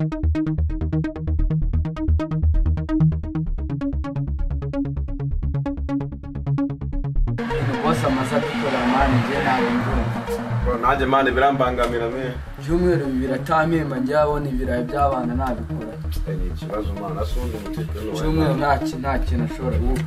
Boss amaze gukora mani nje ntabwo bro nanjye mani birambangamira me byumweru bibiri atamemba njye abona ibirayi by'abana nabikora ni ikibazo mwana asundi umutekano byumweru nta kintu ashobora ubu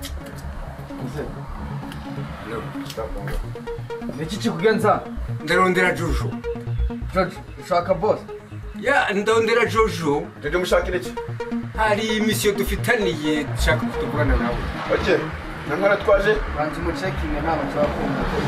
niki kikugenza ndarondera Jojo. George ushaka boss Ya ndondera Jojo. Jojo mushakira iki? Hari mission dufitaniye dushaka kutuvugana nawe. Okay. Nankora twaje banzi mu checking naba nshaka kumva ko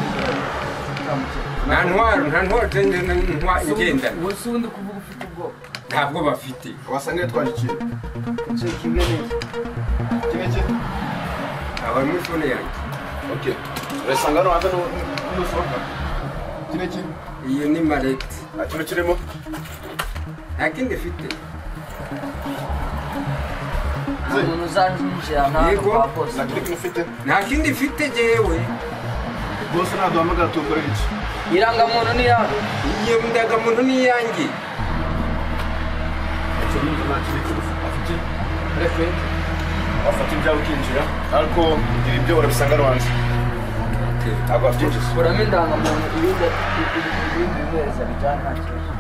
nta ntwaro tende ntwa igenda. Wose undi kuvuga ufite ubwo Ntabwo bafite. wasanga twaje iki? checking neza Kimeke? Aba muri phone yanjye. Okay. Resanga no hata no soka. Kimeke? Iyo ni malete. Akino kirimo? Nta kindi mfite. umuntu uzanjinjira ntabwo kwa boss Nakiri kimufite? Nta kindi mfite jewe. Bose naduhamagara tukore iki? irangamuntu ni yawe Iyo ndangamuntu ni yanjye. Icyo ni nakiri afite reference. Afata ibyawe ukinjira ariko ngira ibyo urabisanga rwanze. Ntabwo abyinjiza. kuramo indangamuntu ibindi bimereza bijyana nta kibazo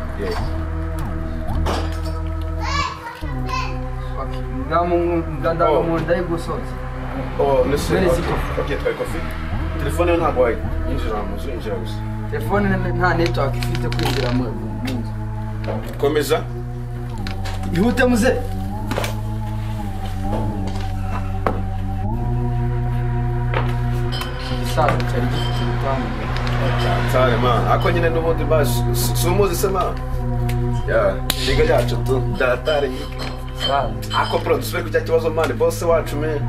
ndangamuntu ndayigusoza Oh, listen. Where is it? Okay, try coffee. Telefone ntabwo wayinjira mu nzu injira gusa. telefone nta network ifite kwinjira mu nzu Komeza. ihute muze isaza cyari gifite ubutanga Cyane man. Ako nyine n'ubundi bash. Sumuzi sema. Ya, liga yacu tu datare. saza Ako bro, dusubire ku cya kibazo man, boss wacu me.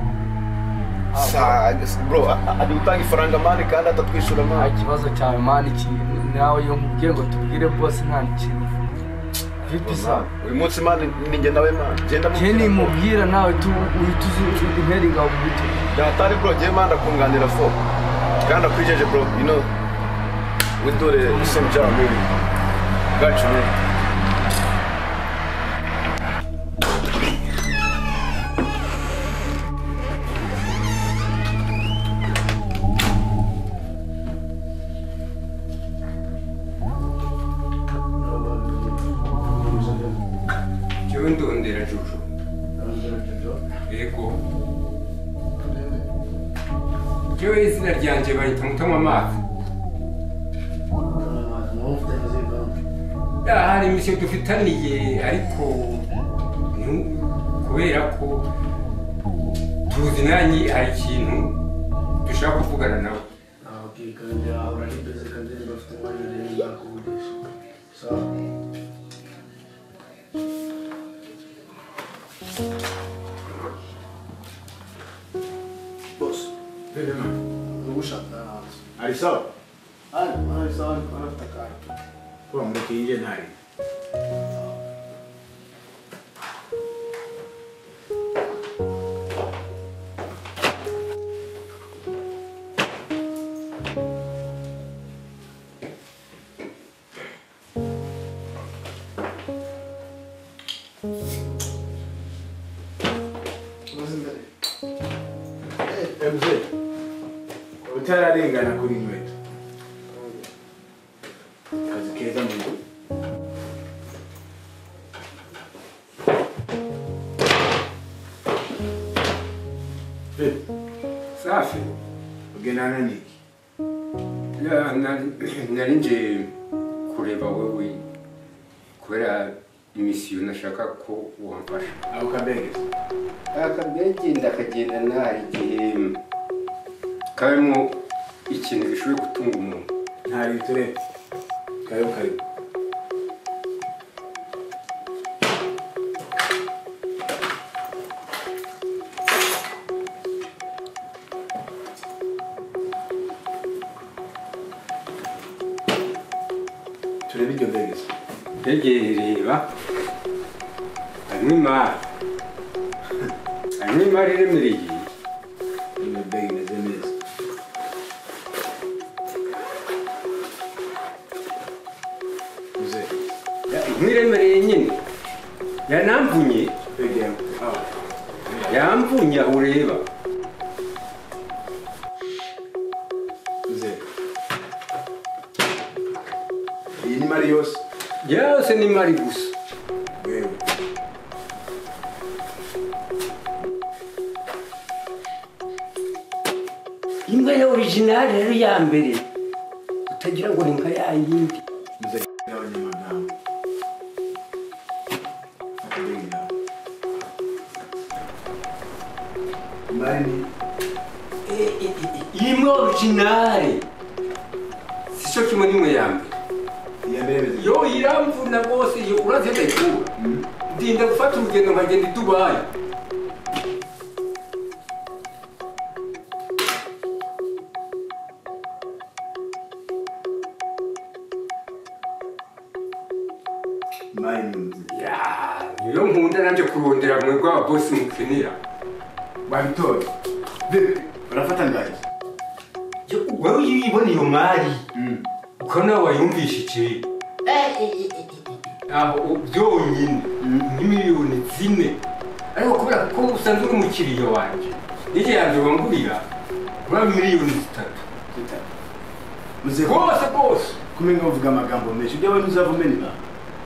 Bro, ari gutanga ifaranga man kandi atatwishyura nta man. kibazo cyawe mani nawe yo mubwiye ngo tubwire boss nta kintu vipi sawa Uyu munsi man ni njye nawe man. Genda je nimubwira nawe tu uhita uzi interinga mu biti datare bro, je man akunganira fo. Kandi akwijeje bro, you know. We do the same job really. Got you man. Jewe ndondera Jojo. Yego. Jewe izina ryanje bahita Mutama Amazi. Ya hari mission dufitaniye ariko kubera ko tuzi nanyi hari ikintu dushaka kuvugana nawe. Okay, kandi ahora ni pesa kandi bafite umwanya neza kuvugisha. Sawa. Boss, ushaka Ari sawa? sawa anataka. Kwa mreke nje ntari. Mzee. Utararengana kuri inkweto. Kazi keza mungu. Safi. Ugenana niki? Ya nari nje kureba wewe kubera imisiyo nashaka ko wamfasha. Ako kabegeza. Akagenda akagenda nari igihe kabemo ikintu gishoboye gutunga umuntu. Ntari turete. Karibu karibu. Turebe iryo mbegeza. Reba harimo imari. Harimo imari iremereye. Iyo mbega imeze neza. Mzee. Nk'iremereye nyine. yanamvunye Begera. yamvunye aho ureba Mzee. Iyi ni mari yose. yose ni mari gusa Wewe. imbwa ya original rero ya mbere utagira ngo ni nka ya yindi Mzee yawe ni magambo. Begera. Mari ni imwe original sico kimwe n'imwe ya mbere iya mbere meze. yo iramvuna rwose iyo uraze ndayikura ndinda gufata urugendo nkagenda i Dubai Mari ni mzee. niyo nkunda nanje kurondera mwe rwa boss mukenera Wabitoye. Vipi? Unafata ngaje? wewe uyibona iyo mari ukabona wayumvisha iki aho byonyine ni miliyoni 4 ariko kubera ko usanzwe uri umukiriya wanje nijye yanjye wangurira ura miliyoni 3 Mzee rwose kumenga uvuga amagambo menshi ujya we ntuzavumeni ba.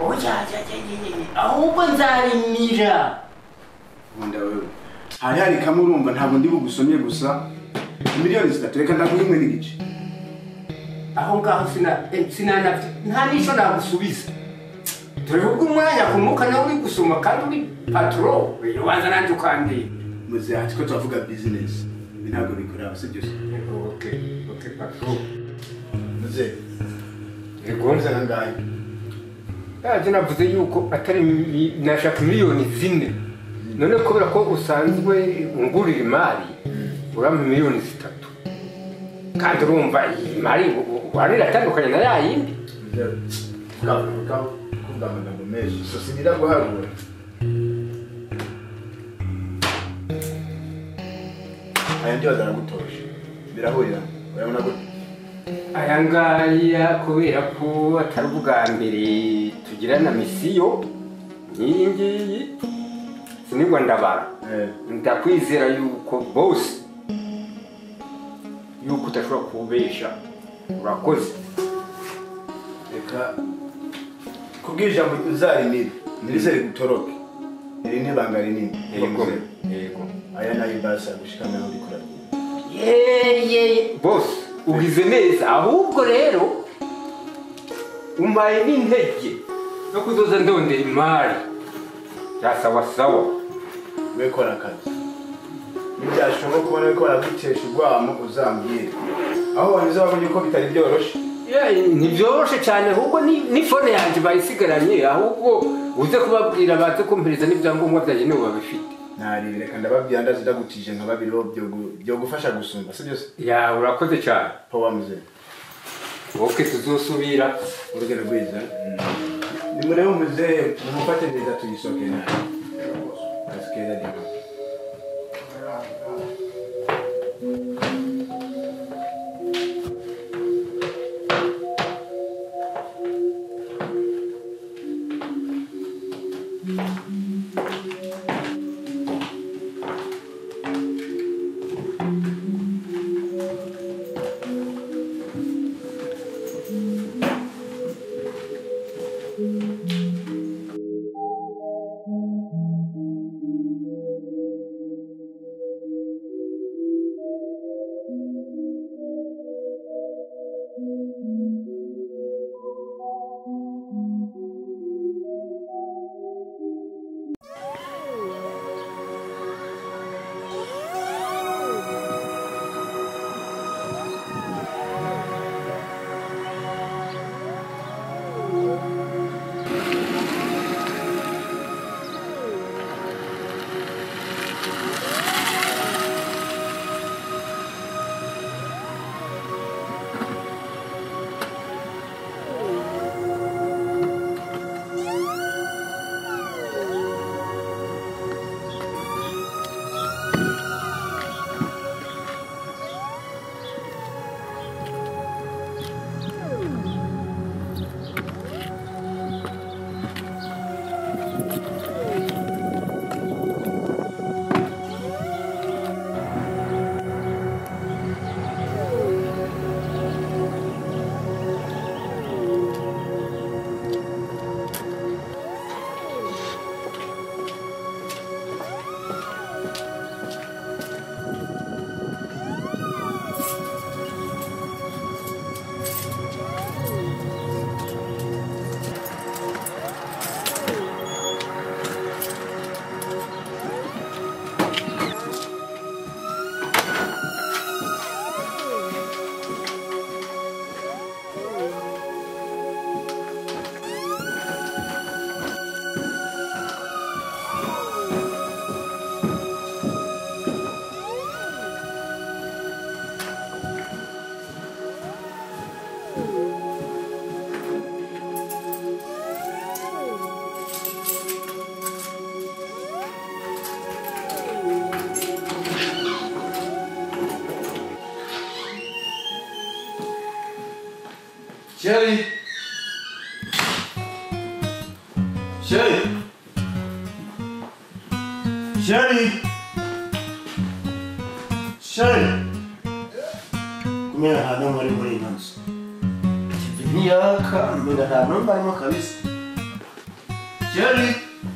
ahubwo nzarimira Nkunda wewe. Hari kamwe urumva ntabwo ndi bugusomye gusa. Miliyoni 3 reka ndaguha imwe n'igice. aho ngaho sinanavye nta nico nagusubiza dore ubwo umwanya kumuka nawe uri gusoma kandi uri patro ubanza nanje ukandira Mzee ati ko tuvuga business. Ntabwo bikora sibyo se. okay patro Mzee ego nza nangaye. yaje navuze yuko atari nashaka miliyoni 4 none kubera ko usanzwe ungurira imari urampa miliyoni 3 kandi urumva imari warira atandukanye na ya yindi Mzee kuvuga amagambo menshi so sinira guharura. Aya ndio azaragutosha. Birahurira. Urabona gute? aya ngaya kubera ko atari ubwa mbere tugirana misiyo nk'iyi ngiyi sinigwa ndabara ndakwizera yuko bose yuko udashobora kubesha urakoze Reka kubw'ijambo uzarimira ntirizere gutoroke. Iri n'ibanga rinini. yego Aya nayo basa gushikana aho urikora. bose ugize neza ahubwo rero umpaye n'intege yo kuzoza ndondera imari ya sawasawa We kora akazi. Nibyashoboka kubona ko aragutesha urwamo uzambwire. Aho wanyuze wabonye ko bitari byoroshe. ntibyoroshe cyane ahubwo ni fone yanjye bayisigaranye ahubwo uze kubabwira baze kumpereza n'ibyangombwa byanjye nibo babifite Nari reka ndababwira ndazidagutije nka babiri byo gufasha gusumba sibyo se? ya urakoze cyane Po wamuze. wowe tuzosubira Urugero rwiza. Ni murebe umuze mumufate neza tuyisoke nawe. Asikera dimo. Sherry! Sherry! Sherry! Sherry! Kumera ahantu muri ino nzu. Ntiyaka, mbega nta numva arimo kabisa. Sherry!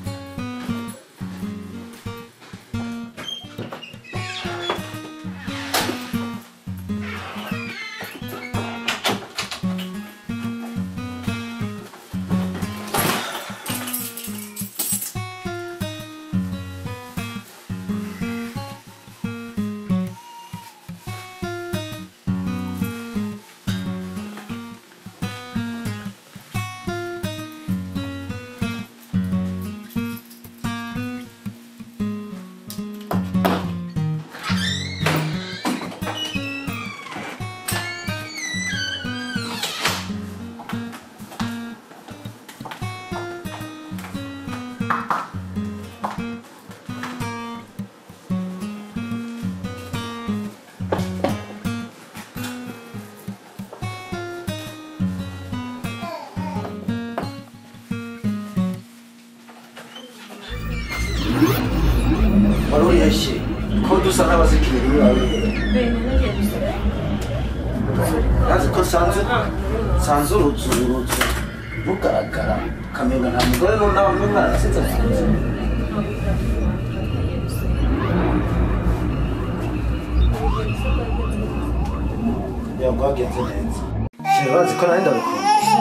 Waruri yashe ko dusa n'abazikira iwawe nazi ko sanze uruzuru rugaragara kamenga nta mugore nawe n'umwana asetsa yagwagenze neza bazi ko nari ndabikora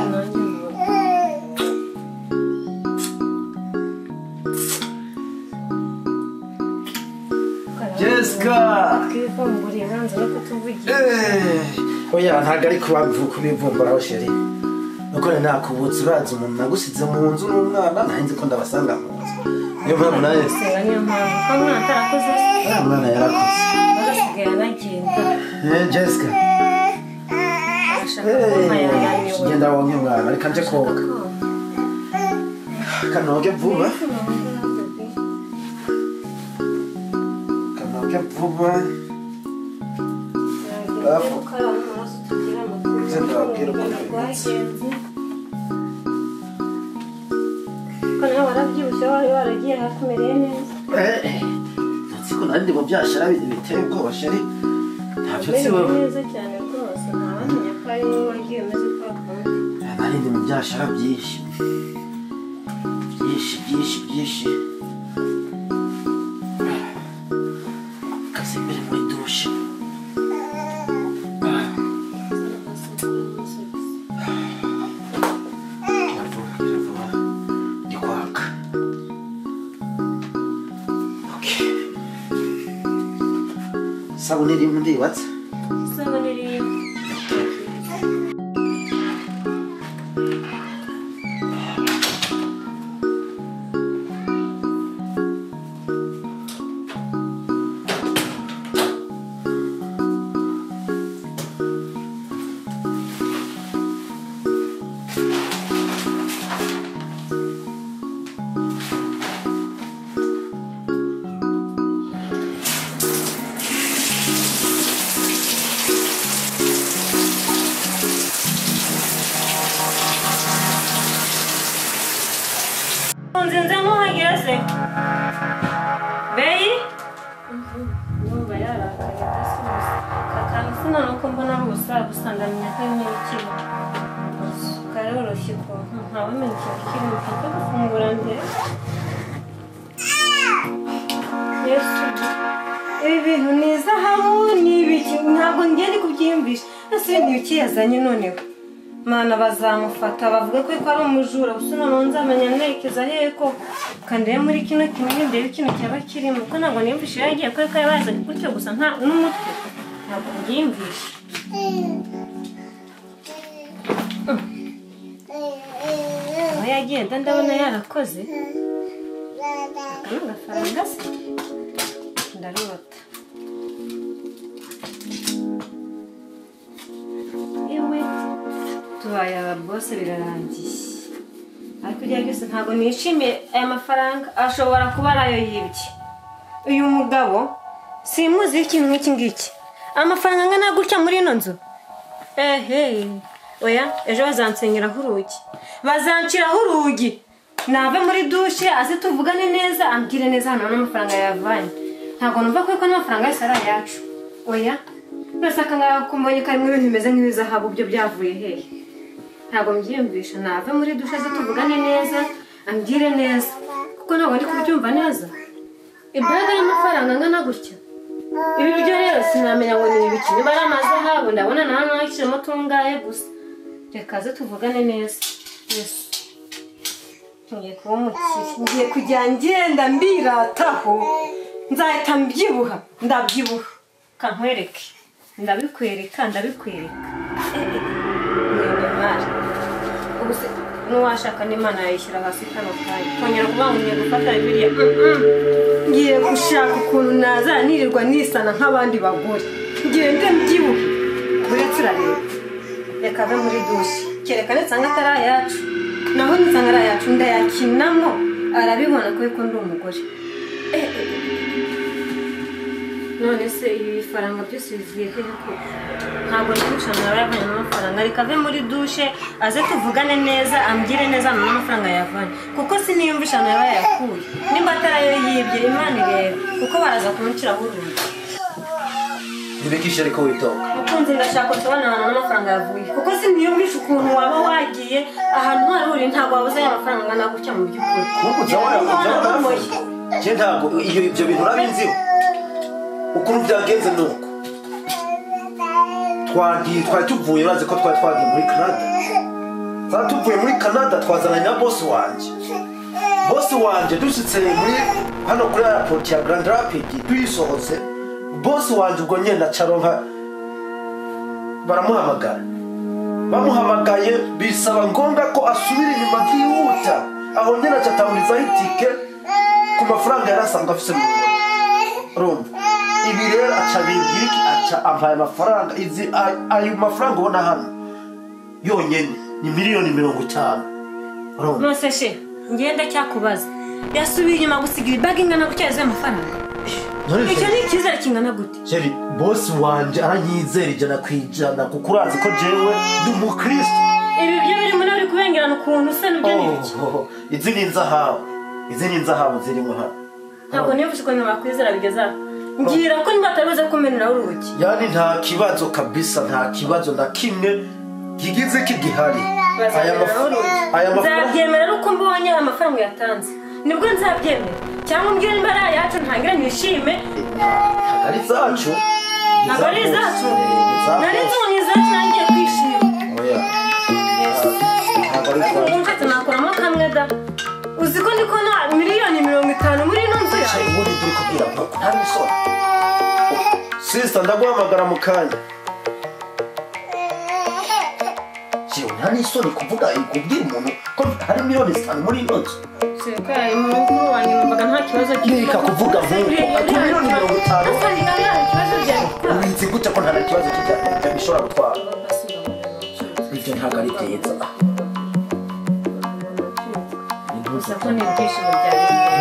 Jessica! Oya ntago ari kubivumburaho sheri nuko rero nakubutse urazi umuntu nagusize mu nzu n'umwana ntahinze ko ndabasanga mu nzu niyo mpamvu nawe mwana yarakoze Jessica genda wonke mwana reka nje koga kanoge vuba vuba ndababwira ukuntu bimeze ko nawe warabyibushye wari waragiye hakumereye neza nzi ko nari ndi mu byashara biteye ubwoba sheri ntabyo nzi wowe neza cyane rwose ntawamenya ko ari wowe wagiye umeze kwa kundi nari ndi mu byashara byinshi kazimere muri dushe sabuni rimwe ndibatse isabune rimwe nzinze muhageze beyi numva yarakaye adasubiza kakanga sina nuko mbona ari ubusaza usanganya ko arimo ikiri karoroshye ukuntu ntawamenya ikintu kiri mu kanwa gufungura mbere yesu ibi bintu ni izahabu ni ibiki ntabwo ngende kubyiyumvisha ese ni ibiki yazanye noneho mana bazamufata bavuga ko ari umujura gusa none nzamenya nerekeza hehe ko kandi muri kino kintu ndebe ikintu cyaba kirimo ko ntabwo niyumvishe yagiye ko yazanye gutyo gusa nta n'umutwe ntabwo byiyumvishe aho yagiye ndabona yarakoze agafaranga se ndarota yewe tubaye aba bose birarangiye ariko ibyo byose ntabwo nishimiye aya mafaranga ashobora kuba ari ayo yibye uyu mugabo simuzi ikintu nk'iki ngiki amafaranga angana gutya muri ino nzu oya ejo bazansenyeraho urugi bazanciraho urugi nave muri dushe aze tuvugane neza ambwire neza hano n'amafaranga yavanye ntabwo numva ko n'amafaranga yose ari ayacu oya rwose akangaka kumbonye karimo ibintu bimeze nk'ibizahabu byo byavuye hehe ntabwo mbyiyumvisha nave muri dushe aze tuvugane neza ambwire neza kuko ntabwo ndi kubyumva neza imbaraga y'amafaranga angana gutya ibi byo rero sinamenya ngo ni ibiki niba ari amazahabu ndabona nawe ntakirimo tungaye gusa reka aze tuvugane neza yesu ngiye kuba umukire ngiye kujya ngenda mbirataho nzahita mbyibuha ndabyibuha kankwereke ndabikwereka ubu se n'uwashaka n'imana yayishyira hasi kano kanya kongera kuvuga ngo ngiye gufata bibiriya ngiye gushaka ukuntu nazanirirwa nisana nk'abandi bagore ngende mbyibuhe buriya turareba reka ave muri dushe kerekane nsanga atari ayacu naho nisanga ari ayacu ndayakinamo arabibona ko yuko ndi umugore none se ibi faranga byose biziye hehe ko ntabwo nishana yavanye n'amafaranga reka ave muri dushe aze tuvugane neza ambwire neza n'amafaranga yavanye kuko siniyumvisha nawe yayakuye nimba atarayo yibye imana ireba kuko baraza kumuciraho urugi ntibikishe ariko witoka ukunze ndashaka gusobanurana n'amafaranga yavuye kuko siniyumvisha ukuntu waba wagiye ahantu hari uri ntabwo wabuze aya mafaranga angana gutya mu by'ukuri je ntabwo ibyo bintu urabiziho ukuntu byagenze nuko twari tuvuye urazi ko twari twagiye muri Canada tuvuye muri Canada twazananye na boss wanje dushitse muri hano kuri airport ya Grand Rapids tuyisohotse boss wanje ubwo nyene acaronka bamuhamagaye bisaba ngombwa ko asubira inyuma byihuta aho nyene acatahurizaho itike ku mafaranga yarasanzwe afise mu rugo rumva ibi rero aca bimbwira aca ampaye amafaranga ayo mafaranga ubona hano yonyene ni miliyoni 50 nose she ngenda cyakubaza yasubiye inyuma gusigira ibagi ingana gutya yazo amafaranga icyo ni icyizere kingana gute Jerry boss wanje aranyizera ijana kwijana kuko urazi ko jewe ndi umukristo ibi byo biri muri ari kubengerana ukuntu se n'ibyo n'ibiki izi ni inzahabu zirimo hano ntabwo niyumvisha ukuntu bakwizera bigezaho ngira ko niba atabibaza kumenera urugi yani nta kibazo kabisa nta kibazo na kimwe kigize kigihari aya mafaranga nzabyemera uko mbonye amafaranga yatanze nibwo nzabyemera cyangwa mbwira niba ari ayacu ntangira nishime ntabwo ari izacu nari nzi ngo ni izacu nangiye kwishima oya ariko nakuramo kamwe da uzi ko ndiko na miliyoni 50 muri ino nzu yawe ubundi turi kubwira ko nta misoro sister ndaguhamagara mu kanya kiyo nta n'isoni kuvuga ikubwira umuntu ko hari miliyoni 5 muri ino nzu sekaye mukuru wanjye numvaga nta kibazo kirika kuvuga nk'uko ku miliyoni 50 ubizi gute ko nta kibazo kijya bishobora gutwara ibyo ntabwo ari byiza gusa ko ni ibyishimo byari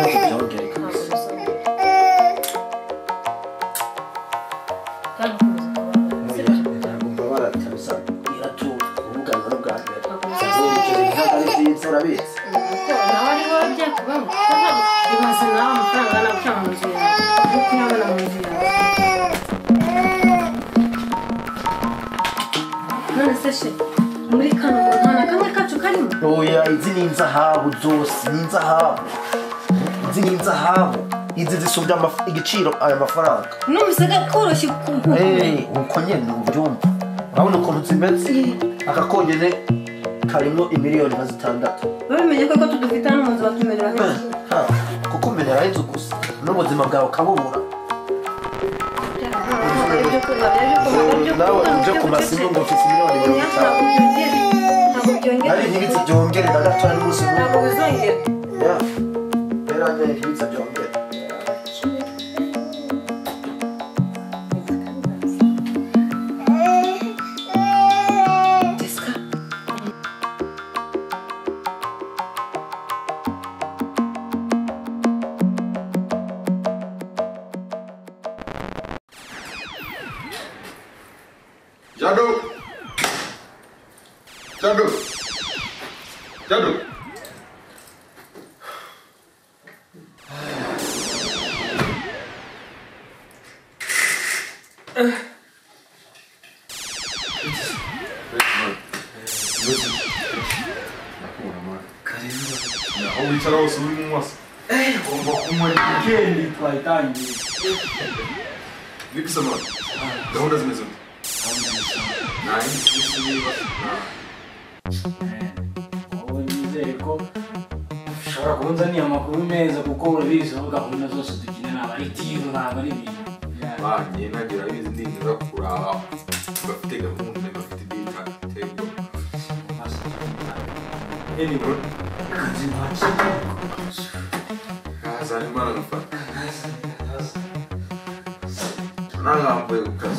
muri kano nta na kamwe kacu karimo oya izi ni inzahabu zose ni inzahabu izi zisumbya igiciro aya mafaranga n'umusega koroshye uko nyene ubyumva urabona ukuntu zimeze akakonyene karimo imiliyoni nka 6 babimenye ko tudufite hano mu nzu batumenera kuko umenera inzu gusa n'ubuzima bwawe ukabubura nawe uje ku masimu ngo ufite miliyoni 50 ari ntibitse byongere na gato ari musi ntabwo bizongera rero ntibitse byongere Jado. Jado. Aho wicara hose uri mu maso. Ugomba kumara weekend twayitangiye. Nibisa mwana. Gahunda zimeze ute? Wowe nizeye ko ushobora kubunzaniye amakuru meza kuko urabizi aho gahunda zose dukenera aba ari tiyo ntabwo ari ibintu. Banye nagira bizi ndinza kuraba. Bafite gahunda bafite data table. Anyway, kazi ntacyo. Kaza ni mwana ngafata. Nangambuye kukazi.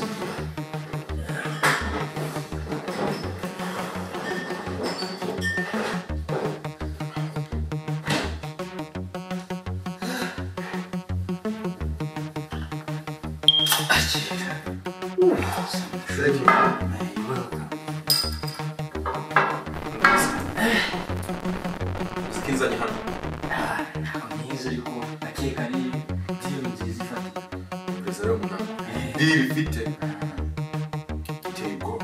Thank you. You're welcome. Skinza ni hano. Ntabwo nyizi ariko akeka ari tiyo nziza ifatika. Mbese rero muna. Diri ifite. Iteye ubwoba.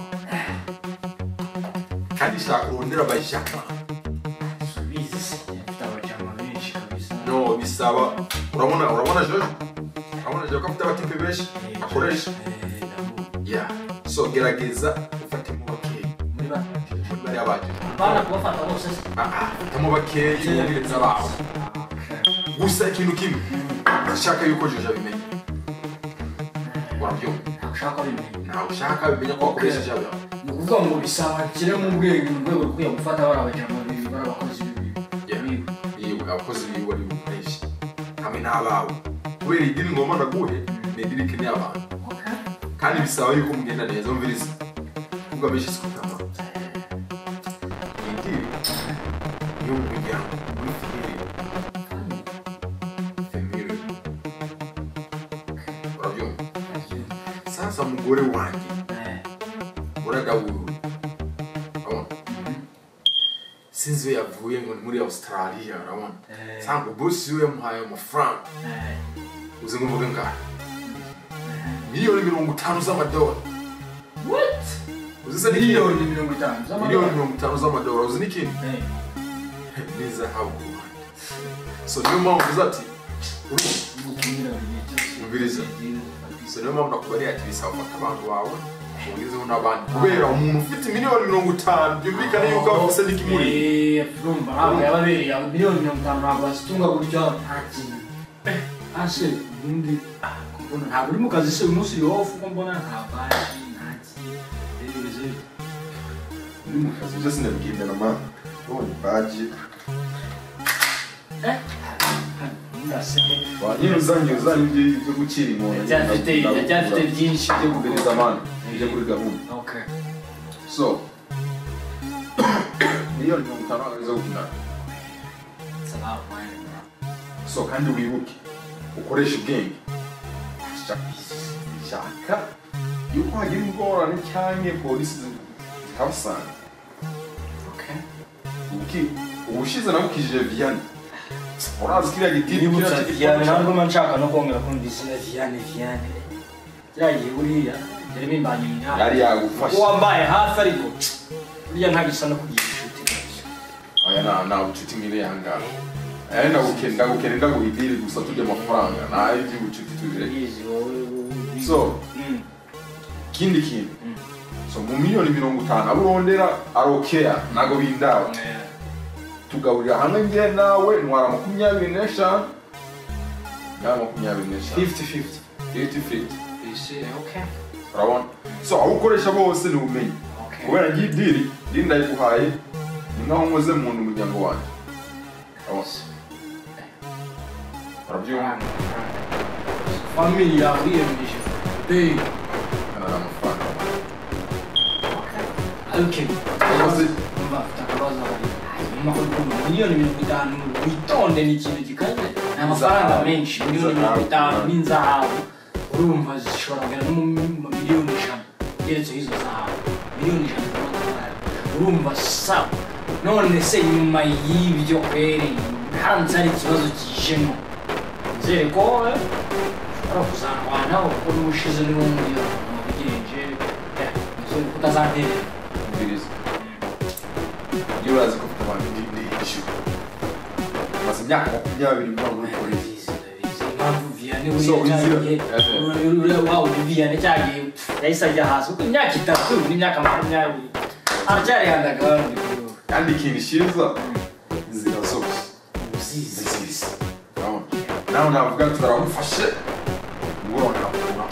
Kandi ishaka urondera bayishaka. Subizi se afite abajama benshi kabisa. No, bisaba. Urabona Jojo? Urabona Jojo ko afite abatipe benshi akoresha. Yeah. So gerageza ufate mu bakeyi. Muri ba. Bari abaje. Bana kubafata bose. Mu bakeyi ubiretse abawe. Gusa ikintu kimwe. Ndashaka yuko Jojo abimenye. Warabyumva? Ushaka bimenye. Ntawe ushaka bimenya ko akoresha Jojo. Ni ukuvuga ngo bisaba kire mu rwego rwo kujya gufata bari abajama babiri bari abakozi b'ibibi. Iyo abakozi biwe bari bukoresha. Hamwe n'abawe. Kubera idini ngoma ndaguhe ni idini kene abantu. Kandi bisaba yuko mugenda neza umviriza. Kuvuga benshi sikutama. Idini yo mujyamo muri family. Urabyumva? Sasa mugore wanjye uragaburu. Sinzi yavuye ngo muri Australia urabona. Sanga boss we yamuhaye amafaranga. Uzi ngo mvuge ngaho. Miliyoni 50 z'amadolari. What? Uzi se Miliyoni 50 z'amadolari. Miliyoni 50 z'amadolari. Uzi n'ikindi? Ni zahabu. So niyo mpamvu uzati ubiriza. So niyo mpamvu nakubariye ati bisaba gufata abantu bawe ubirizeho n'abandi. Kubera umuntu ufite miliyoni 50 byumvikana yuko afite n'ikimuri. Urumva ntabwo yababereye miliyoni 50 ntabwo azitunga gutyo nta kintu. Ase ubundi ntabwo uri mu kazi se uyu munsi uri off uko mbona nta baji nta kintu. Uri mu kazi byose ndabigendana ma. Ubonye baji. Wanyine uzanye ibyo gukira inkona. Yacyafite byinshi byo kubiriza amana. Ije kuri gahunda. Okay. So miliyoni 50 arizo gukina. So kandi wibuke ukoresha ubwenge. Shaka yuko hagira ingorane cyane polisi zikabasanga. Okay. Ubushize nabukije Vianney. Urazi kiriya giti Nibutsa Vianney ntabwo manshaka no kongera kumva izina Vianney. Yagiye buriya yari bimbanye imyaka. yari yagufasha. Wambaye hafi ariko buriya ntabisa no kugira inshuti kabisa. Aya na ucuti mire yangana. Aya ndagukenda guhidiri gusa tujye amafaranga. Nayo by'ubucuti tuzire. So kindi kintu. So mu miliyoni 50 aburondera arokea nago bindawe. Tugaburira hamwe ngiye nawe ntwara 25. Ya 25. 50-50. Okay. Urabona? So aho ukoresha bose ni ubumenyi. Kubera ngidiri linda yikuhaye ni nkaho nkoze mu muryango wanjye. Urabyumva? Familia wiyemeje. Hey. Kana amafaranga. Okay. Miliyoni 50 witonde ni ikintu gikaze. Ni amafaranga menshi. Miliyoni 50 n'inzahabu. Urumva zishobora kugera no mu miliyoni 100. Geretse izo zahabu. Miliyoni 100 z'amadolari. urumva sawa none se nyuma y'ibyo kweri haramutse hari ikibazo kijemo nizere ko ushobora kuzarwanaho kuko n'ubushize n'ubundi wabigenje nizere ko utazanterera mbiriza iyo urazi ko ufite abantu n'ishyura maze imyaka 20 mvuga muri polisi impamvu Vianney we wawe Vianney cyagiye yahise ajya hasi kuko imyaka 3 n'imyaka 20 aracyari handagandi kandi ikintu cyiza inzira zose uzizi nawe navuga turamufashe ngorora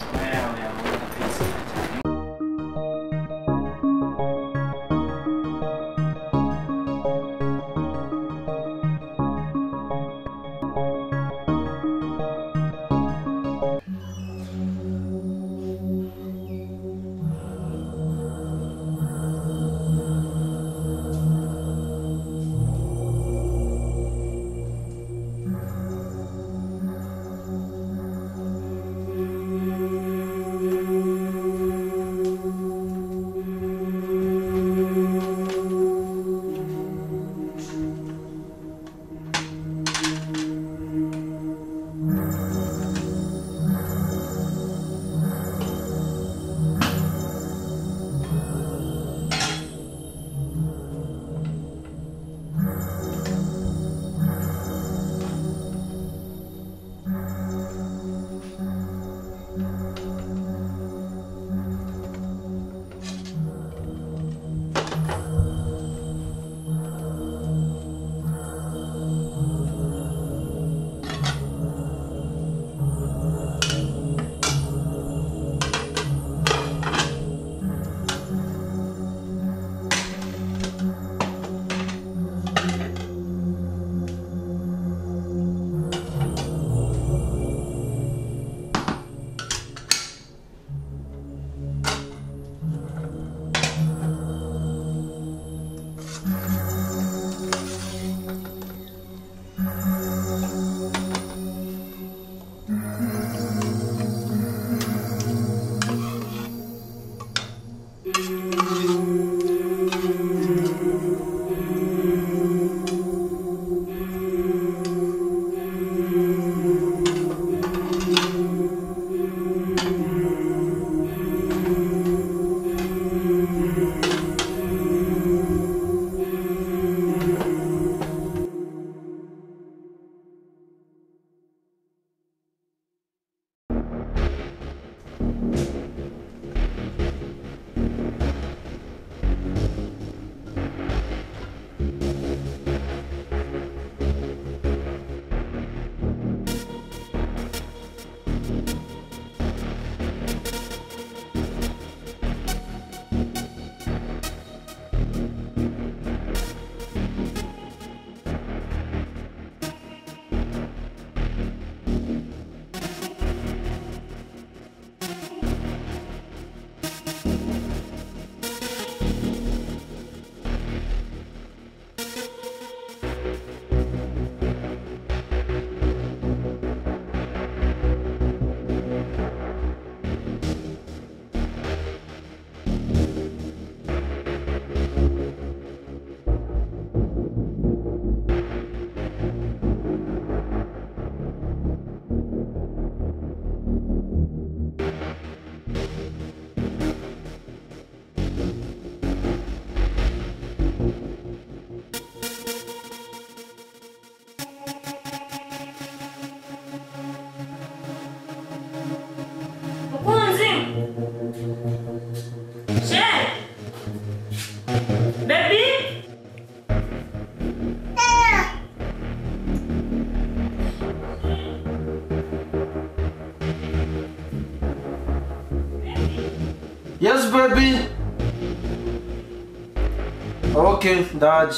Yes, baby. Okay, Dad.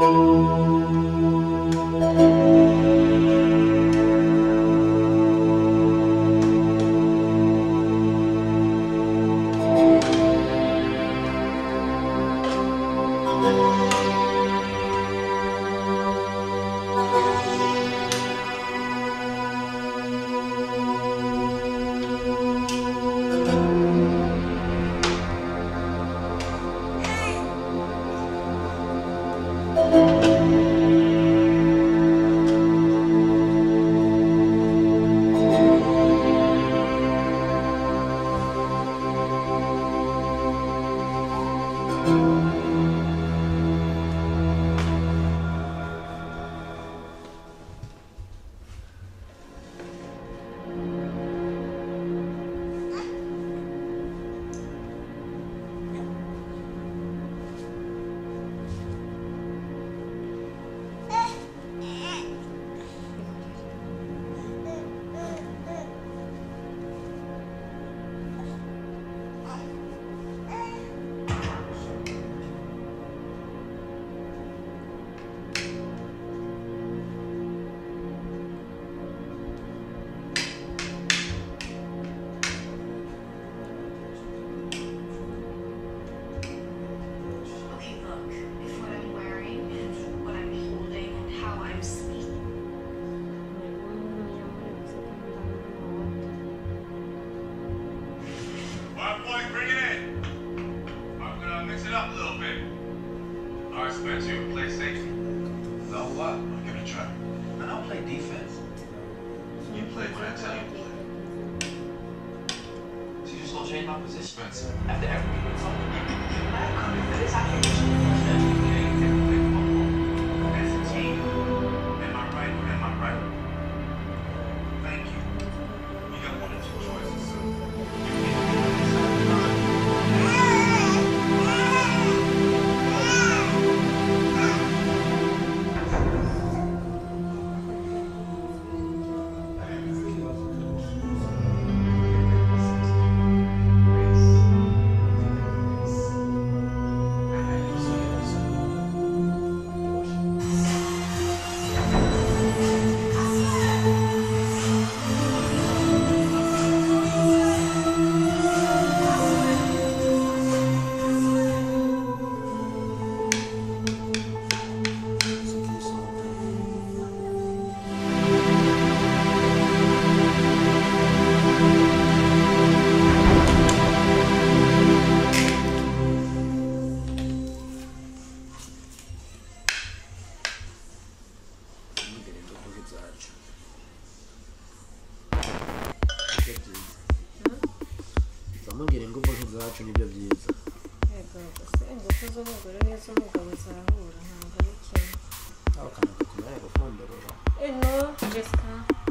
zacu nibyo byiza. Yego gusa ingufu z'umugore n'izo umugabo zahura ntabwo ari kimwe. Aho kana kutumaya gufondorora. No, Jessica.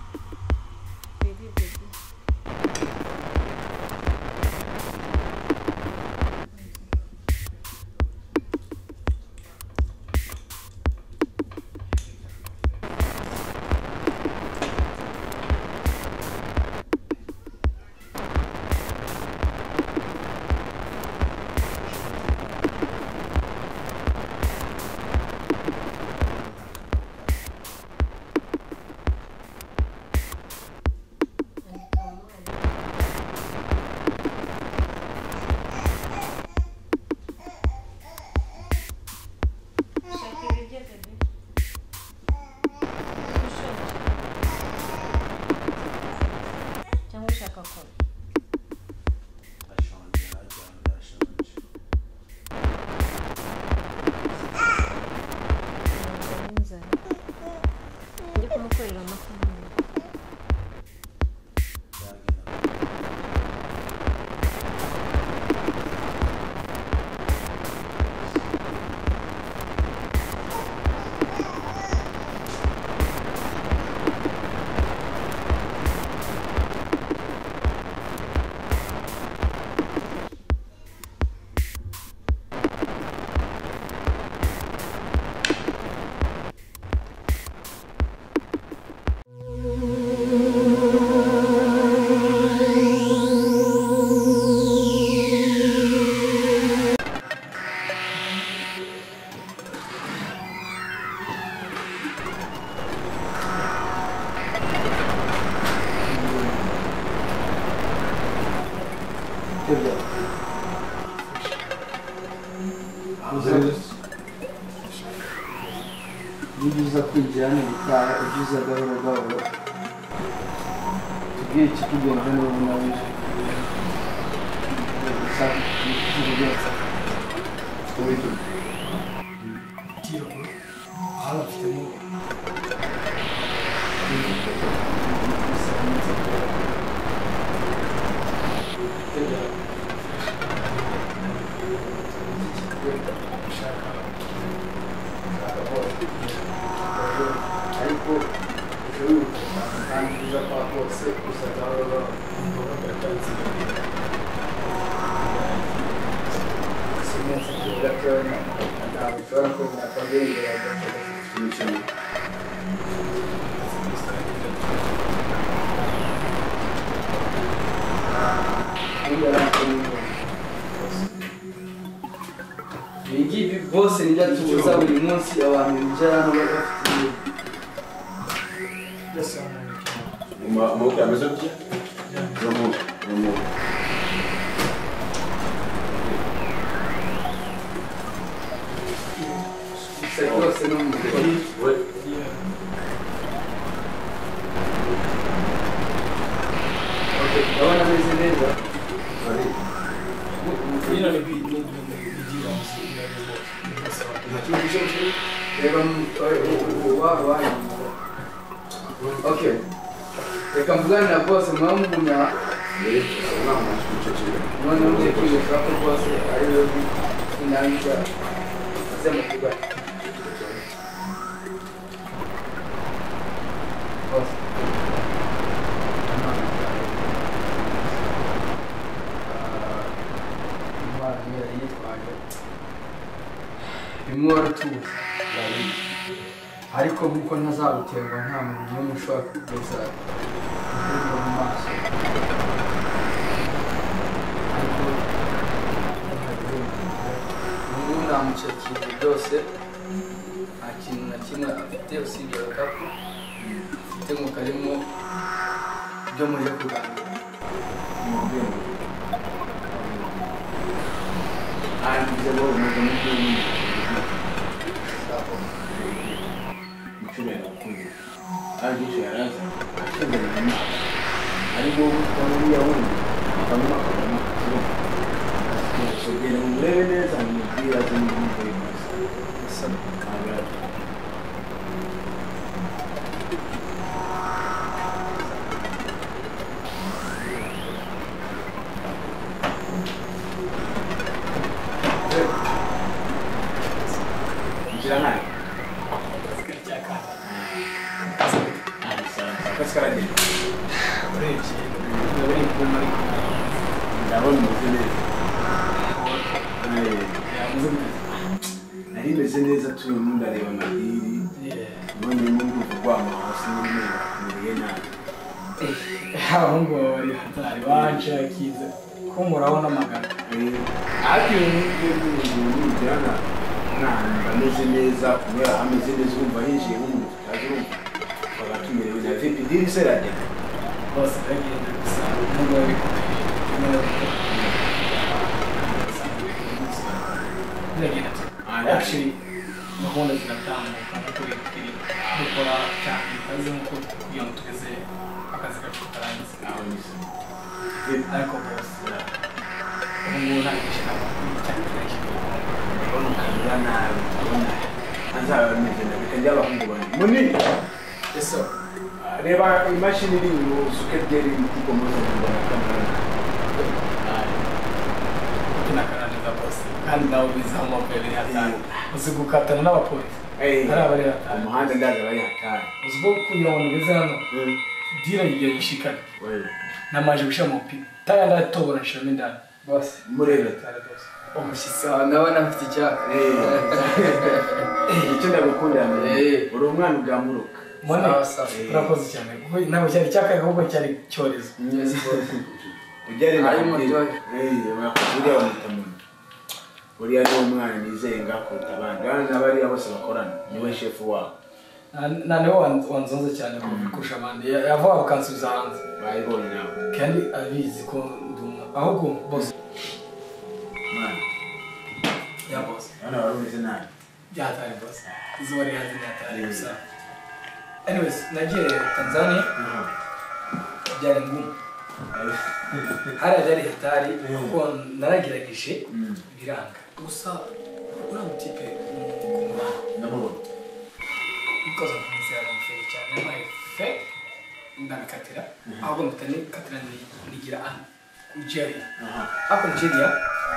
Baby. Nibiza kwinjira hano gutaha ibyiza gahoro gahoro tubwiye ikikugenza n'ubu nawe ushaka kubigenza tiro hano afitemo ariko ushobora kuza kwa kose usazahora ibi bose nibyo tubuza buri munsi abantu bicara hano bafite amaboko yameze gutya rwose no mu mugore urabona ameze neza reba okay reka mvugane na bose mwamugumya none muje kwiyumva ko bose ari we inanga aze mu kigo bimwe waratuzi ariko kuko ntazaguterwa nta muntu n'umwe ushobora kugeza mu maso ariko ubu namucakiye byose nta kintu na kimwe afite usibye agakapu afite ngo karimo ibyo muje kuganira Meze neza turi mu ndareba amadiri none n'ubu kugwama hasi n'imera kumuriye nabi aho ngo bari hatari banshakize ko murabona amagana ariko n'ibyo namba meze neza kubera ameze neza urumva hinjiye nk'umuntu utazi urumva bagatumirewe na vipi diri se rajya bose bagenda gusa n'ubwo babikomeje actually gahunda ziratambuka nk'uko biri dukora cyane kazi nk'uko kugira ngo tugeze akazi kacu katarangiza ariko bose ubu ngubu nta gishyira cyane kirekire ubona ukagira nabi ubona azaba bimeze nabi kandi abahungu bane munini ese reba imashini iri mu suke ryeri y'umutuku muzo mu Rwanda kamera kinakananiza bose kandi nawe bizaho amapere hatanu uzi gukatana n'abapolisi hari abari hatanu umuhanda ndaza bari hatanu uzi ko kugira ngo ngeze hano dira yigiye gushikana namaje gushira mu pi taya ndatobora nshiramo indani bose murebe umushyitsi wawe ndabona afite icyaka icyo ndagukunda uri umwana ugamuruka mone urakoze cyane kuko ntabwo cyari icyaka ahubwo cyari icyorezo ujyane na uriya wamwita muntu uriya ni umwana nizeye ngakuruta abandi n'abariya bose bakorana niwe shefu wabo naneho wanzonze cyane kurusha abandi yavuga bakansubiza hanze bayibonye nawe kandi abizi ko ahubwo boss Man. ya boss Ana wari umeze nabi. byatari boss izuba rirazi byatari gusa anyways nagiye Tanzania byari ngumu hari byari hatari kuko naragerageje biranga gusa uriya mutipe Ndamubona. because of his fake cyane my fake ndabikatira ahubwo mutane katira nigira an Nigeria hapo Nigeria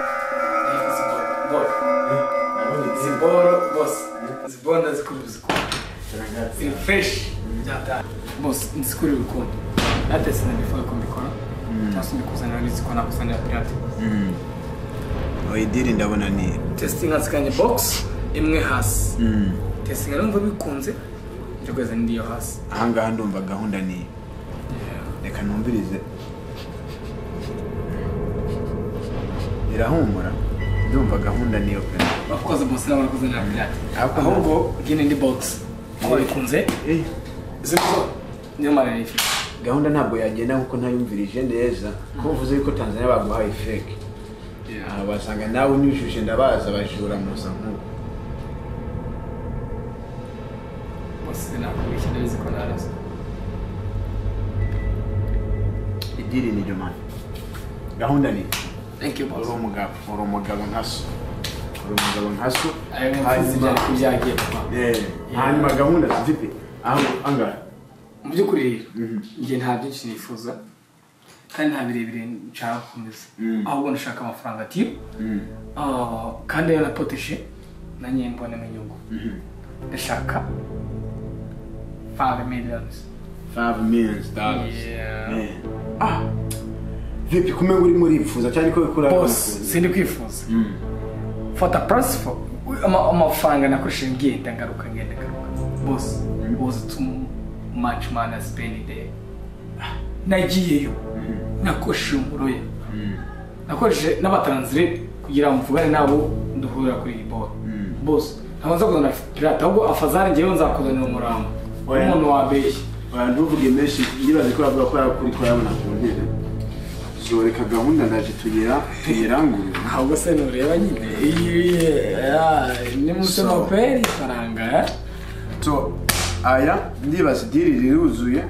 ziboro boss zibonda zikuru zikuru fresh jata boss nsikuri urukundo ate sinabifaka kumbikora tasumye kuzana nizikona kusana pirate Oyidiri ndabona ni testing asikanye box imwe hasi testing arumva bikunze cyo kweza ndiyo hasi ahangaha ndumva gahunda ni reka numvirize irahumura ndumva gahunda niyo pe bakoze boss nawe nakoze na pirate ahubwo gine ndi box aho bikunze ziko niyo mara ifi gahunda ntabwo yagenda nkuko ntayumvirije neza ko uvuze yuko Tanzania baguhaye fake basanga nawe unyujuje ndabaza bajura musa nkuko boss nakubishye ndabizi ko narasa idiri ni jomani gahunda ni thank you boss uri umugabo nkaso byagiye hanyuma gahunda zivipe aho angara mu by'ukuri njye nta byinshi nifuza kandi nta birebire nshaka gukomeza ahubwo ndashaka amafaranga atiyo kandi iyo napoteshe nanjye mbonemo inyungu ndashaka $5 million. Vipi kumenga uri murifuza cyane ko bikura boss sindi kwifuza fata price for amafaranga nakoresheje ngenda ngaruka boss was too much money I spent there nagiyeyo nakoresheje umuroya nakoresheje n'abatranslate kugira ngo mvugane nabo duhura kuri iyi boss ntabanza kuzana pirate ahubwo afazari ngewe nzakuzanira umurambo umuntu wabeshye banduvuge menshi yibaze ko bavuga ko yakuri ko yabona ku ntebe zoreka gahunda ndaje tuyirangurira ahubwo se nureba nyine ni musema peri faranga so aya ndibaze diri riruzuye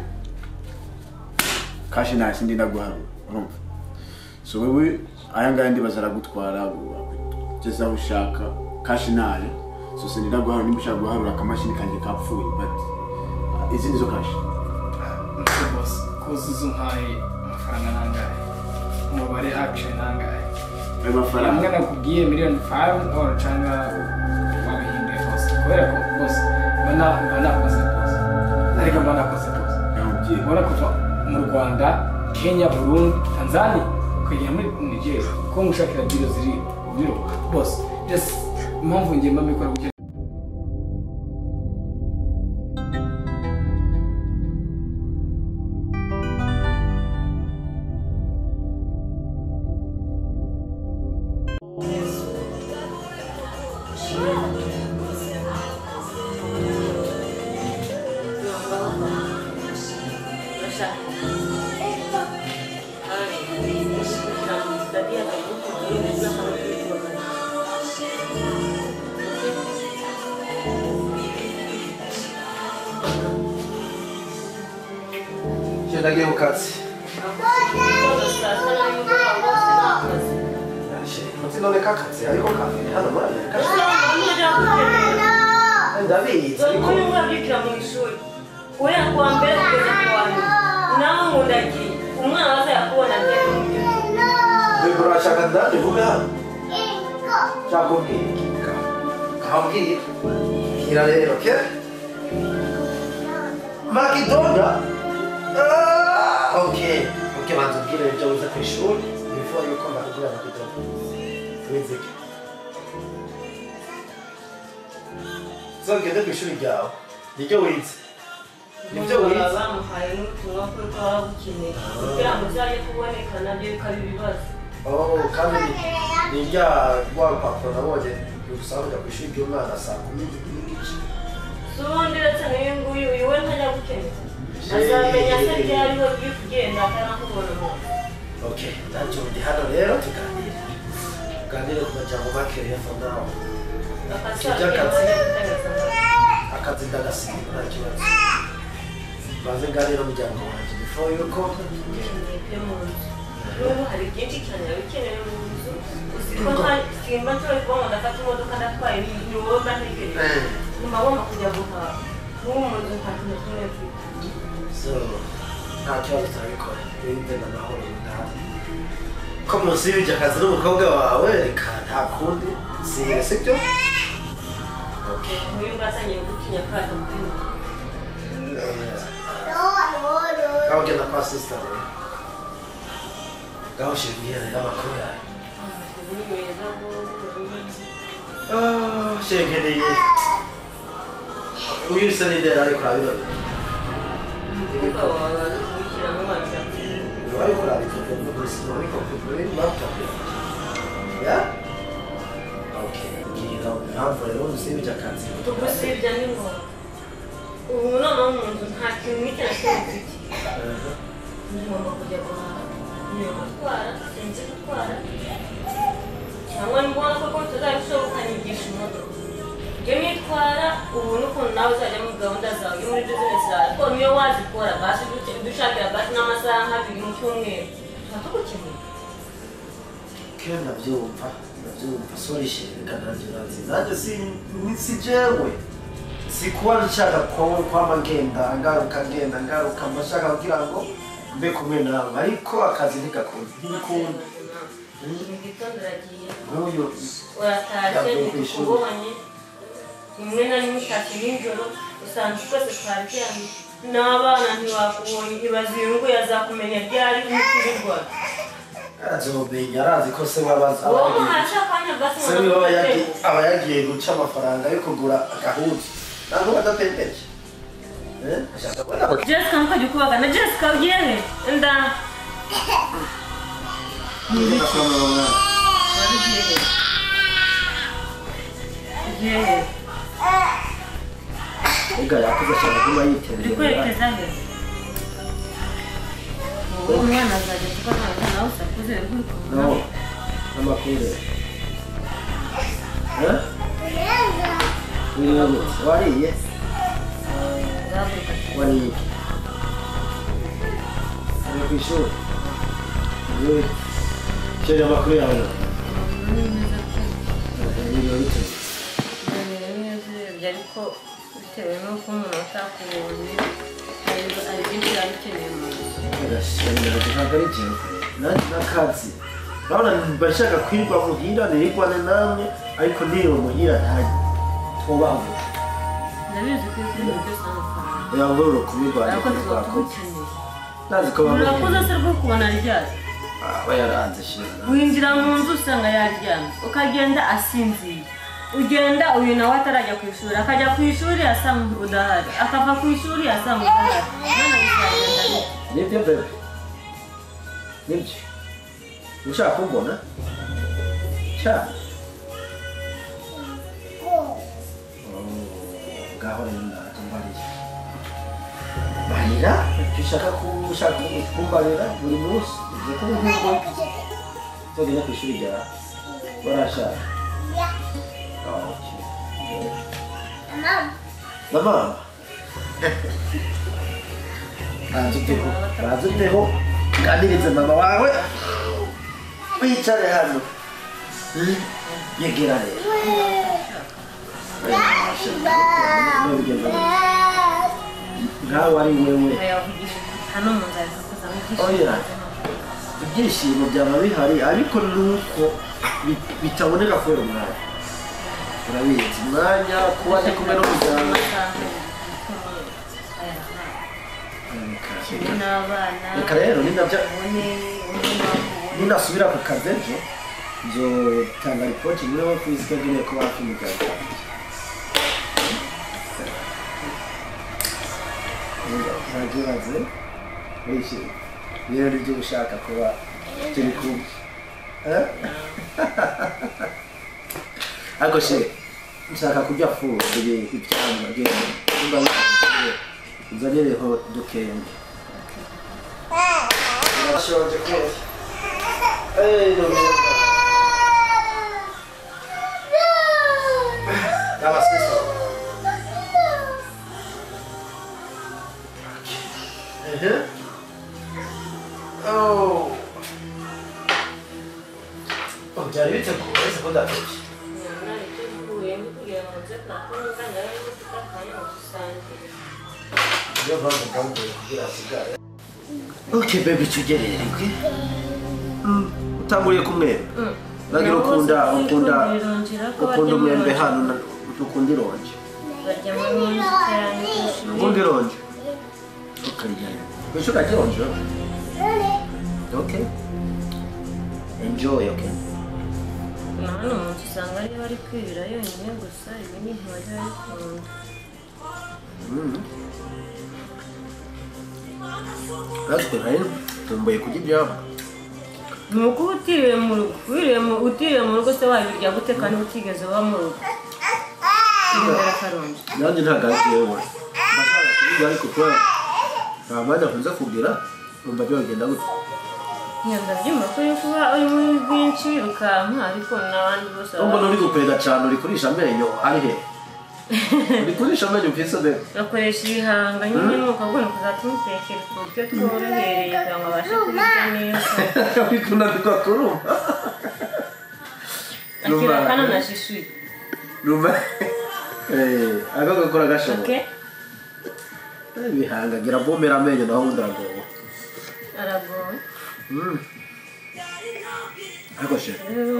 kashi nasi ndinda guharura urumva so wewe aya ngaya ndibaza aragutwara kugeza aho ushaka kashi nayo so se ndinda guharura nimba ushaka guharura akamashini kanjye kapfuye but izi nizo kashi boss kuzuza nkaye amafaranga nangahe umubare action nangahe amafaranga amwe nakubwiye $1.5 million or changa wabihinde boss kubera ko boss bana koze boss ariko bana koze boss bora kuva mu Rwanda Kenya Burundi Tanzania kujya muri Nigeria ko mushakira biro ziri biro boss yes impamvu ngiye mbamikora kugira ndagiye mu kazi none kakazi ariko kafite hano muri Amerika ndabizi ariko uyu mwabyukira mu ishuri uriya kuwa mbere kugeza ku wa nyuma nawe nkundagiye umwana waza yakubona mbere mu by'ukuri mbega urashaka ndande vuga hano cyangwa ubwira kabwira kira rero ke Makidoda okay banza ubwire ibyo wize ku ishuri before yuko mbakugura Makidoda wizike zogende ku ishuri ryawe nibyo wize bamuhaye n'ubutumwa ko waba ukeneye kugira ngo uzajye kuboneka nabyo bikaba ibibazo kandi ni rya rwa rupapuro nabonye rusaba kujya ku ishuri ry'umwana saa 10 n'igice ubundi uretse n'uyu nguyu uyu we ntajya gukenera azamenya se ryari we biri kugenda atarakubona umuntu Okay, nanjye ndi hano rero tuganire ku majambo make hepfo nawe. Akazi ndagasiga nta kibazo. Maze nganira umuryango wanjye before you come. N'ubu hari byinshi cyane bikeneye mu nzu. Uziko nta simba nshobora kuba ndafata imodoka ndatwaye ni wowe bantegereje. Nyuma agomba kujya guhaha. N'ubu mu nzu nta kintu kimwe mfite. So, nta kibazo turabikora. Wende n'amahoro ndahari. Ko munsi y'ibyo akazi n'umukobwa wawe reka nta kundi siga sibyo? Okay, uyu mbatangiye gutinya kaza muri Gaho genda kwa sister we. Gaho shibwira n'amakuru yawe. Shegereye. Uyu se ni dera ariko abirori. Wari kuraba ifoto y'ubuzima ariko kuri laptop. Ya? Okay. Ngira impamvu rero usibye akazi. Tugusibya ni ngo. Ubu noneho mu nzu nta kintu n'icyo mfite. Ngomba kujya guhaha. Niyo gutwara, sinzi gutwara. Cyangwa mbona ko tuzabishobora ukanyigisha imodoka. Ibyo nitwara ubu n'ukuntu nawe uzajya muri gahunda zawe yo muri business zawe. Ko niyo wazikora basi dushakira basi n'amasaha nk'abiri mu cyumweru. Tuba Kera ndabyumva sorry reka nanjye si jewe si kuba nshaka kwama ngenda ngaruka mbashaka kugira ngo mbe kumwe nawe ariko akazi ntigakunda ntibikunda igitondo uragiye nk'uyu uratashye ntikubonye rimwe na rimwe utashye nijoro usanga twese twaryamye n'abana ntiwakubonye ibaze iyo nguyu azakumenya ryari umukirirwa azomenya arazi ko se wabaza se aba yagiye guca amafaranga yo kugura agahuzu ntabwo badatembeje Jessica nkajya ukubagana Jessica ugiye he nda ugiye he ega yakuze cyane kuba yitembera uri kwerekeza he umwana azajya kuko nawe usakuze uri no amakuru wariye wariye uri ku ishuri sheri amakuru yawe ariko bitewe n'uko umuntu ashaka ubuvuzi hari byinshi yaba akeneye mu nzu ntabwo ari ikintu nanjye n'akazi urabona mbashaka kwirwa muhira nirigwane namwe ariko niyo muhira ntajya twubaho ndabizi ko ibintu byose amafaranga yangurura kubirwanya ariko tuba tugukeneye nazi ko urakuze se rwo kubona ryari aba yaranze shira winjira mu nzu usanga yaryamye ukagenda asinziye ugenda uyu nawe atarajya ku ishuri akajya ku ishuri asanga udahari akava ku ishuri asanga udahari none bizagenda nibyo bebe nibyo ushaka kumbona cyane ngaho rero ndatumbarira barira ushaka kumbarira buri munsi uzi ko ubwo tugenda ku ishuri rya barashaka Mama. Bazuteho ganirize mama wawe wicare hano yegera rero nkawe ari wewe oya ibyishimo byaba bihari ariko nuko bitaboneka kubera umwanya urabizi umwanya kuba ndi kumwe n'umuryango reka rero ninasubira ku kazi ejo nzotanga ripoti niwe ku isi kagenewe kuba hafi umuryango ntakibaze wishimye rero nibyo ushaka kuba turi kumwe ariko se nshaka kurya fuye ibyamwa genda uzanireho dukenge urashonje kwezi Dama sisi. Oh. Oh, byari biteguye ese ko datebye. Okay baby tugerere kwe. Utanguriye kumwembe. Nagira ukunda umwembe hano ukunda ironje. Ukunda ironje. Okay. Wisho ka ironje. Okay. Enjoy, okay. Hano umuntu usanga ari bari kwibira yonyine gusa ibindi ntibajya babikunda. Natwe nayo tumbuye kurya ibyabo. Ni uko utiriwe mu rugo se wabirya gute kandi utigeze uba mu rugo. Irindira Karongi. Nanjye ntagaze yewe. Ndashaka kubirya ariko kwa nta mwanya nkunze kugira umva byo bagenda gute. Ndabyumva ko kuba uri muri bwinshi ukampa ariko n'abandi bose Ubwo uri gupega cyane uri kurisha amenyo ari he? Uri kurisha amenyo mfise de. bakoresha ibihanga nyine nuko agomba kuzatumutekera uturyo tworohereye kugira ngo abashe kubirya neza. Bikunda bikakuruma. Akira kana nashishuye. Rumba. Agakora gashobo. Okay. Ibihanga gira bomera amenyo naho ndagowe. Aragowe. Ako she.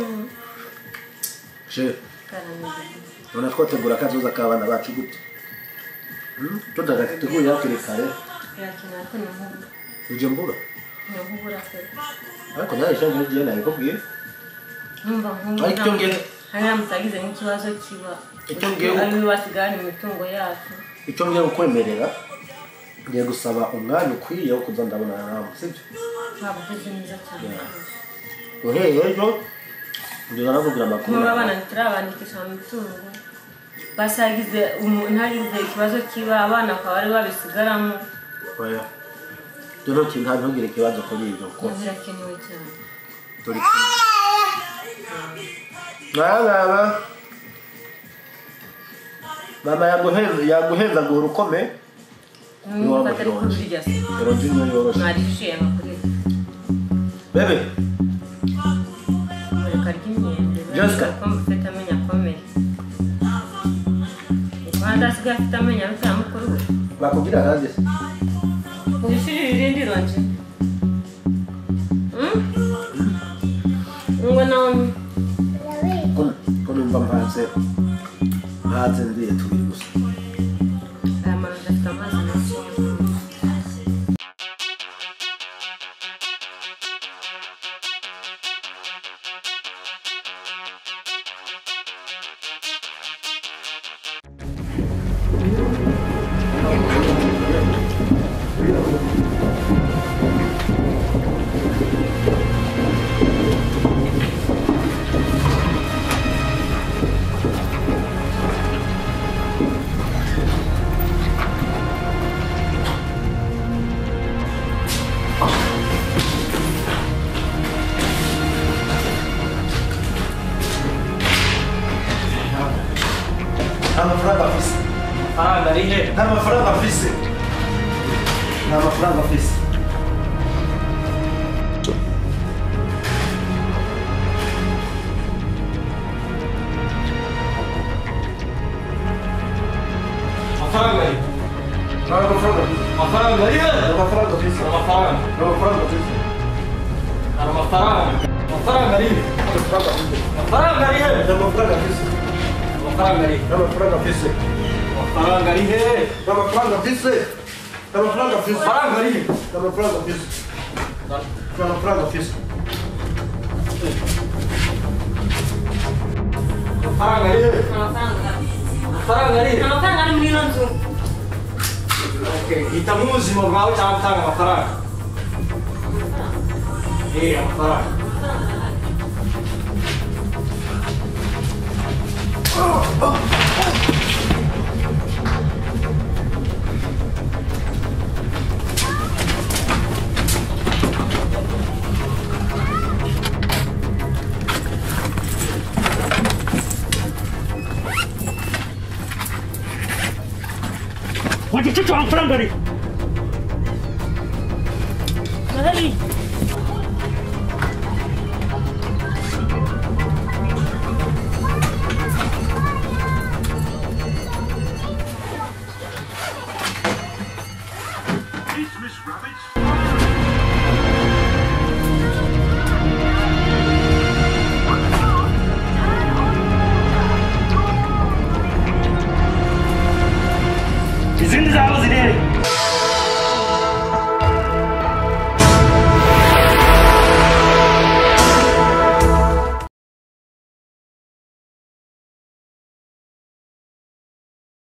She. Karameze. None twategura akazoza k'abana bacu gute? Tudagateguye hakiri kare. Yakina ko n'ubu. Uje mbura. N'ubu rakora. Ariko nawe shangiye giye nawe kubwira. Numva nkumva. Ariko icyo ngiye haramutagize n'ikibazo kiba. Icyo ngiye ari basigana imitungo yacu. icyo ngiye kukwemerera ngiye gusaba umwanya ukwiye wo kuza ndabona nawe sibyo? Ntabwo uzi neza cyane. Uhereye ejo ngiye navugira amakuru. Muri abana ntiturabandikisha mu mitungo. Basagize ntagize ikibazo kiba abana akaba ari babisigaramo. Oya. Dore ko nta ntugire ikibazo kuri ibyo ko. Birakenewe cyane. Turi kumwe. Baba. Mama yaguheza ngo urukome. Niba atari kubirya se. Rodinho yoroshe. Narishiye makuri. Bebe. Muri kargimyende. Jessica. Ko mufite amenya komeye. Kwanda siga afite amenya rutamukuru we. Bakubwira hanze se. Ubishiri irindi ronje. Ngo nawe ko numva mpanze ndiye tubiri gusa. amanda afite amazi menshi. Amafaranga afise. Amafaranga ari muri ino nzu. Hitamo ubuzima bwawe cyangwa gutanga amafaranga. Amafaranga. Mtoto wa mfranga ni. Malali. Miss Rabbit.